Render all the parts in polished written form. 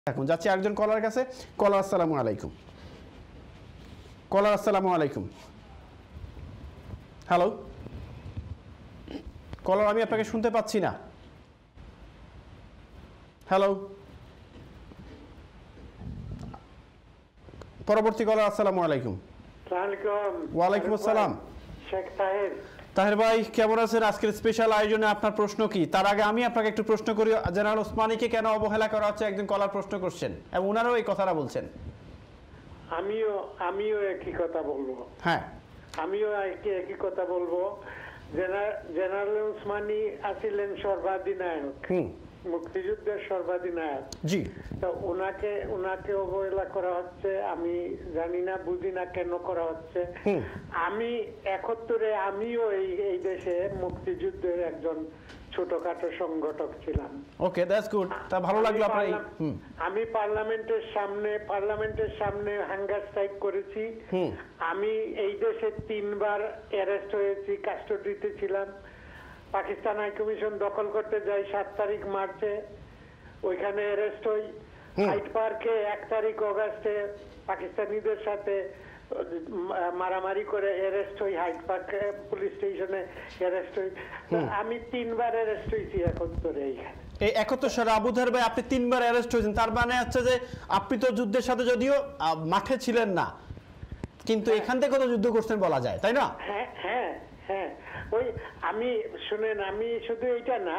এখন যাচ্ছি একজন কলার কাছে। কলার আসসালামু আলাইকুম। কলার আসসালামু আলাইকুম। হ্যালো কলার, আমি আপনাকে শুনতে পাচ্ছি না। হ্যালো, পরবর্তী কলার। আসসালামু আলাইকুম। ওয়ালাইকুম আসসালাম। শেখ তাহের। তাহের ভাই কেমন আছেন? আজকের স্পেশাল আয়োজনে আপনার প্রশ্ন কি? তার আগে আমি আপনাকে একটু প্রশ্ন করি, জেনারেল ওসমানীকে কেন অবহেলা করা হচ্ছে? একজন কলার প্রশ্ন করছেন এবং ওনারাও এই কথাটা বলছেন। আমিও একই কথা বলবো। হ্যাঁ, আমিও একই কথা বলবো। জেনারেল ওসমানী আছিলেন সর্বাধিনায়ক, মুক্তিযুদ্ধের সর্বাধিনায়ক। জি, তো ওনাকে অবহেলা করা হচ্ছে। আমি জানি না, বুঝি না কেন করা হচ্ছে। আমি 71-এ আমিও এই দেশে মুক্তিযুদ্ধের একজন ছোটখাটো সংগঠক ছিলাম। Okay, that's good. তা ভালো লাগলো আপনার। আমি পার্লামেন্টের সামনে হাঙ্গার স্ট্রাইক করেছি। আমি এই দেশে 3বার অ্যারেস্ট হয়েছি, কাস্টডিতে ছিলাম। পাকিস্তান হাই কমিশন দখল করতে যাই 7 তারিখ মার্চে, ওইখানে অ্যারেস্ট হই। হাইড পার্কে 1 তারিখ অগাস্টে পাকিস্তানিদের সাথে মারামারি করে অ্যারেস্ট হই, হাইড পার্ক পুলিশ স্টেশনে অ্যারেস্ট হই। আমি 3বার অ্যারেস্ট হয়েছি 71-এ। এই 71 সালে আবুধার ভাই আপনি 3বার অ্যারেস্ট হয়েছেন, তার মানে হচ্ছে যে আপনি তো যুদ্ধের সাথে যদিও মাঠে ছিলেন না, কিন্তু এখান থেকে তো যুদ্ধ করছেন বলা যায়, তাই না? হ্যাঁ হ্যাঁ হ্যাঁ। ওই আমি শুনেন, আমি শুধু এইটা না,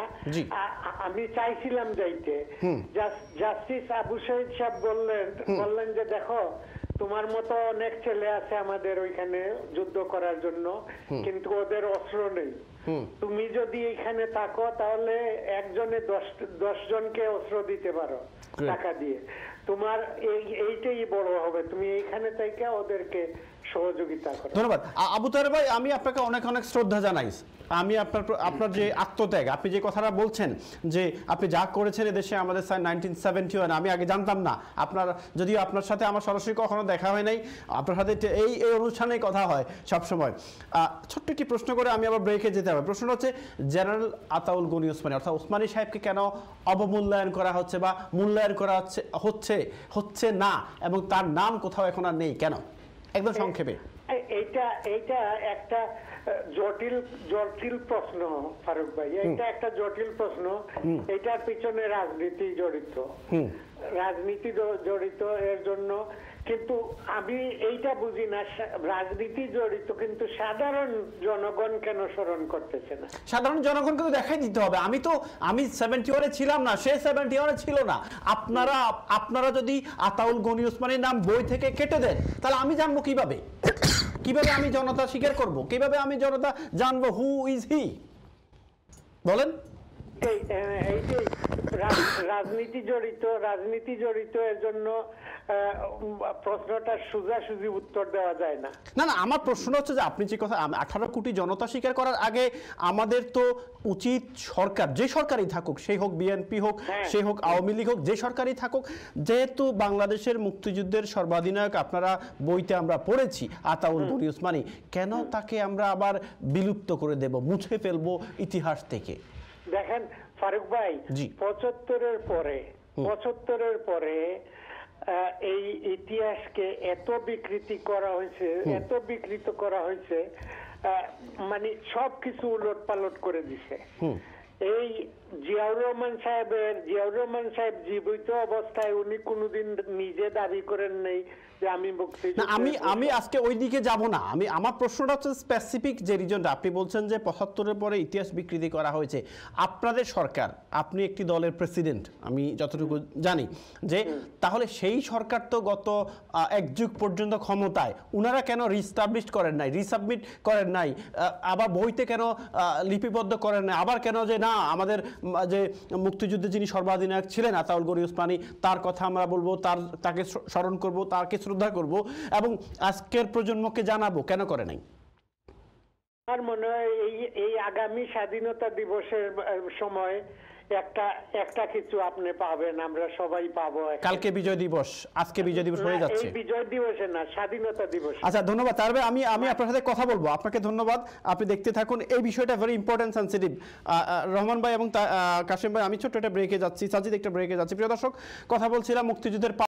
আমি চাইছিলাম যাইতে। জাস্টিস আবু শহীদ সাহেব বললেন যে দেখো, তোমার মতো অনেক ছেলে আছে আমাদের ওইখানে যুদ্ধ করার জন্য, কিন্তু ওদের অস্ত্র নেই। তুমি যদি এখানে থাকো তাহলে একজনে 10 জনকে অস্ত্র দিতে পারো টাকা দিয়ে। তোমার এইটাই বড় হবে, তুমি এইখানে থেকে ওদেরকে সহযোগিতা করো। ধন্যবাদ আবু তাহের ভাই, আমি আপনাকে অনেক অনেক শ্রদ্ধা জানাই। আমি আপনার যে আত্মত্যাগ, আপনি যে কথাটা বলছেন যে আপনি যা করেছেন এদেশে আমাদের 1971, আমি আগে জানতাম না। যদিও আপনার সাথে আমার সরাসরি কখনো দেখা হয় নাই, আপনার সাথে এই অনুষ্ঠানে কথা হয় সবসময়। ছোট্ট একটি প্রশ্ন করে আমি আবার ব্রেকে যেতে হবে। প্রশ্নটা হচ্ছে, জেনারেল আতাউল গনি ওসমানী অর্থাৎ ওসমানী সাহেবকে কেন অবমূল্যায়ন করা হচ্ছে বা মূল্যায়ন করা হচ্ছে না, এবং তার নাম কোথাও এখন আর নেই কেন? একদম সংক্ষেপে। এইটা একটা জটিল প্রশ্ন ফারুক ভাই, এটা একটা জটিল প্রশ্ন। এটার পিছনে রাজনীতি জড়িত এর জন্য। কিন্তু আমি এইটা বুঝি না, রাজনীতি জড়িত কিন্তু সাধারণ জনগণ কেন স্মরণ করতেছে না? সাধারণ জনগণকে তো দেখাই দিতে হবে। আমি 71-এ ছিলাম না, সে 71-এ ছিল না। আপনারা যদি আতাউল গনি ওসমানীর নাম বই থেকে কেটে দেন, তাহলে আমি জানবো কিভাবে আমি জনতা স্বীকার করব? কিভাবে আমি জনতা জানবো হু ইজ হি? বলেন। রাজনীতি জড়িত এর জন্য প্রশ্নটা সোজাসুজি উত্তর দেওয়া যায় না। না, আমার প্রশ্ন হচ্ছে যে আপনি যে কথা 18 কোটি জনতা স্বীকার করার আগে আমাদের তো উচিত সরকার, যে সরকারই থাকুক, সেই হোক বিএনপি হোক, সে হোক আওয়ামী লীগ হোক, যে সরকারই থাকুক, যেহেতু বাংলাদেশের মুক্তিযুদ্ধের সর্বাধিনায়ক আপনারা বইতে আমরা পড়েছি আতাউল গনি ওসমানী, কেন তাকে আমরা আবার বিলুপ্ত করে দেব, মুছে ফেলবো ইতিহাস থেকে? দেখেন ফারুক ভাই, 75-এর পরে এই ইতিহাসকে এত বিকৃত করা হয়েছে, মানে সবকিছু উলট পালট করে দিছে। এই জিয়াউর রহমান সাহেব জীবিত অবস্থায় উনি কোনোদিন নিজে দাবি করেন নাই যে আমি আমি আজকে ওই দিকে যাব না। আমার প্রশ্নটা হচ্ছে স্পেসিফিক যে রিজনটা আপনি বলছেন যে 75-এর পরে ইতিহাস বিকৃতি করা হয়েছে। আপনাদের সরকার, আপনি একটি দলের প্রেসিডেন্ট, আমি যতটুকু জানি, যে তাহলে সেই সরকার তো গত 1 যুগ পর্যন্ত ক্ষমতায়, উনারা কেন রিস্টাবলিশ করেন নাই, রিসাবমিট করেন নাই, আবার বইতে কেন লিপিবদ্ধ করেন নাই, আবার কেন যে না আমাদের যে মুক্তিযুদ্ধে যিনি সর্বাধিনায়ক ছিলেন আতাউল গনি ওসমানী, তার কথা আমরা বলবো, তাকে স্মরণ করব, তাকে শ্রদ্ধা করব এবং আজকের প্রজন্মকে জানাবো, কেন করে নাই? আমার মনে হয় এই আগামী স্বাধীনতা দিবসের সময় একটা কিছু আপনি পাবেন, আমরা সবাই পাবো। কালকে বিজয় দিবস, আজকে বিজয় দিবস হয়ে যাচ্ছে। এই বিজয় দিবসে না, স্বাধীনতা দিবস। আচ্ছা, ধন্যবাদ তার ভাই। আমি আপনার সাথে কথা বলবো, আপনাকে ধন্যবাদ, আপনি দেখতে থাকুন। এই বিষয়টা ভেরি ইম্পর্টেন্ট, সেন্সিটিভ। রহমান ভাই এবং কাশিম ভাই, আমি ছোট্ট একটা ব্রেকে যাচ্ছি, সাজিদ একটা ব্রেকে যাচ্ছি। প্রিয় দর্শক, কথা বলছিলাম মুক্তিযুদ্ধের